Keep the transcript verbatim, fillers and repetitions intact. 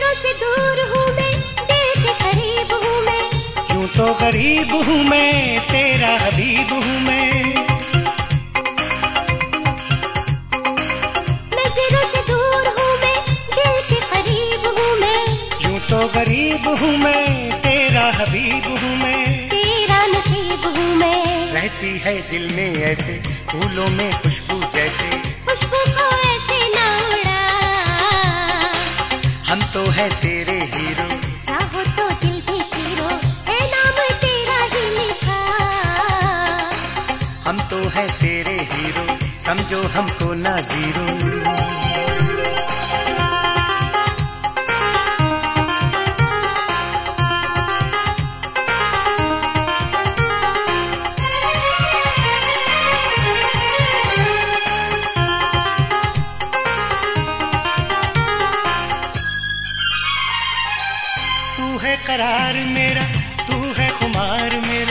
नजरों से दूर हूँ मैं, दिल के करीब हूँ मैं। यूं तो गरीब हूँ मैं, तेरा हबीब हूँ मैं। नजरों से दूर हूँ मैं, दिल के करीब हूँ मैं। यूं तो गरीब हूँ मैं, तेरा हबीब हूँ मैं। तेरा नसीब हूँ मैं। रहती है दिल में ऐसे फूलों में खुशबू जैसे, खुशबू को ऐसे ना उड़ा। हम तो है तेरे हीरो, चाहो तो दिल भी हीरो, है नाम तेरा ही लिखा। हम तो है तेरे हीरो, समझो हमको ना जीरो। तू है करार मेरा, तू है खुमार मेरा,